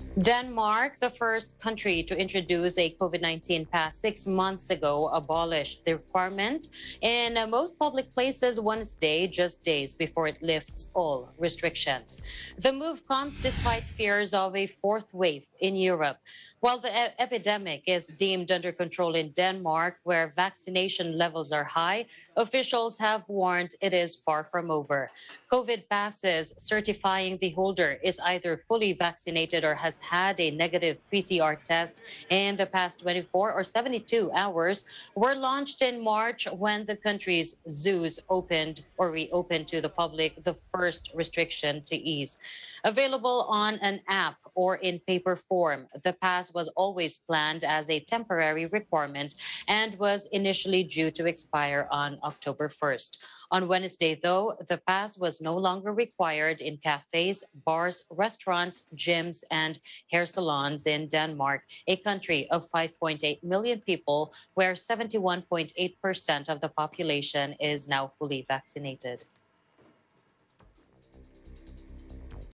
Denmark, the first country to introduce a COVID-19 pass 6 months ago, abolished the requirement in most public places Wednesday, just days before it lifts all restrictions. The move comes despite fears of a fourth wave in Europe. While the epidemic is deemed under control in Denmark, where vaccination levels are high, officials have warned it is far from over. COVID passes certifying the holder is either fully vaccinated or has had a negative PCR test in the past 24 or 72 hours were launched in March when the country's zoos opened or reopened to the public, the first restriction to ease. Available on an app or in paper form, the pass was always planned as a temporary requirement and was initially due to expire on October 1st. On Wednesday, though, the pass was no longer required in cafes, bars, restaurants, gyms, and hair salons in Denmark, a country of 5.8 million people, where 71.8% of the population is now fully vaccinated.